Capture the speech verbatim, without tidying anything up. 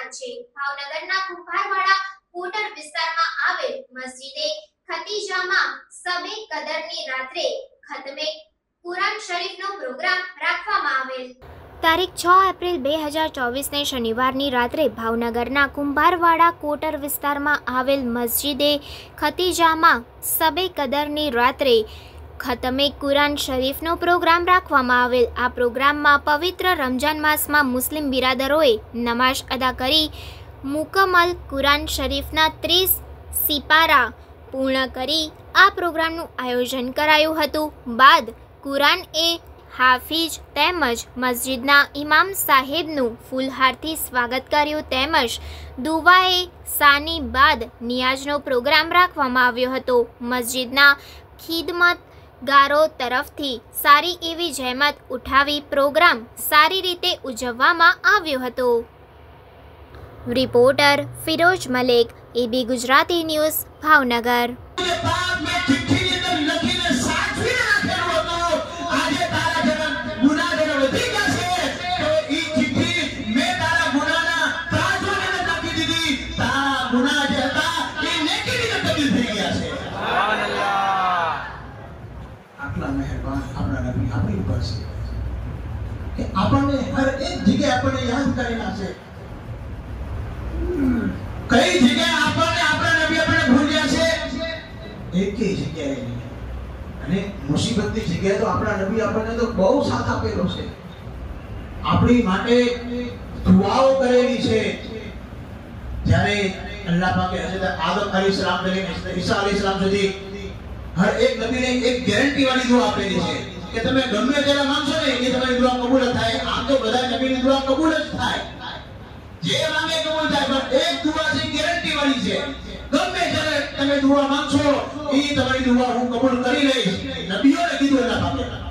સ્થાન છે। ભાવનગરના કુંભારવાડા કોટર વિસ્તારમાં આવેલ મસ્જિદે ખતીજામાં શબે કદરની રાત્રે ખતમે કુરાન શરીફનો પ્રોગ્રામ રાખવામાં આવેલ। તારીખ છ એપ્રિલ બે હજાર ચોવીસને શનિવારની રાત્રે ભાવનગરના કુંભારવાડા કોટર વિસ્તારમાં આવેલ મસ્જિદે ખતીજામાં શબે કદરની રાત્રે ખતમે કુરાન શરીફનો પ્રોગ્રામ રાખવામાં આવેલ। આ પ્રોગ્રામમાં પવિત્ર રમજાન માસમાં મુસ્લિમ બિરાદરોએ નમાઝ અદા કરી મુકમ્મલ કુરાન શરીફના ત્રીસ સિપારા પૂર્ણ કરી આ પ્રોગ્રામનું આયોજન કરાયું હતું। બાદ કુરાન એ હાફિજ તેમજ મસ્જિદના ઇમામ સાહેબનું ફૂલહારથી સ્વાગત કર્યું તેમજ દુઆએ સાની બાદ નિયાઝનો પ્રોગ્રામ રાખવામાં આવ્યો હતો। મસ્જિદના ખિદમતગારો તરફથી સારી એવી જહેમત ઉઠાવી પ્રોગ્રામ સારી રીતે ઉજવવામાં આવ્યો હતો। Reporter Firoz Malik, AB Gujarati news, Bhavnagar. આપણને હર એક જગ્યાએ આપણને યાદ કરી નાખે। કઈ જગ્યાએ આપણને આપણા નબી આપણને ભૂલ્યા છે? એકે જગ્યાએ નહીં। અને મુસીબતની જગ્યાએ તો આપણા નબી આપણને તો બહુ સાથ આપેલો છે, આપણી માટે દુઆઓ કરેલી છે। જ્યારે અલ્લાહ પાકે હઝરત આદમ અલૈહિસ્સલામ થી ઈસા અલૈહિસ્સલામ સુધી હર એક નબીને એક ગેરંટી વાળી દુઆ આપેલી છે કે તમે ગમે ત્યારે માંગશો ને એ તમારી દુઆ કબૂલ થાય। આમ તો બધા નબીની દુઆ કબૂલ જ થાય, જે માંગે કબૂલ થાય, પણ એક દુઆ છે ગેરંટી વાળી છે, ગમે ત્યારે તમે દુઆ માંગશો એ તમારી દુઆ હું કબૂલ કરી લઈશ। નબીઓને કીધું અલ્લાહ પાકે।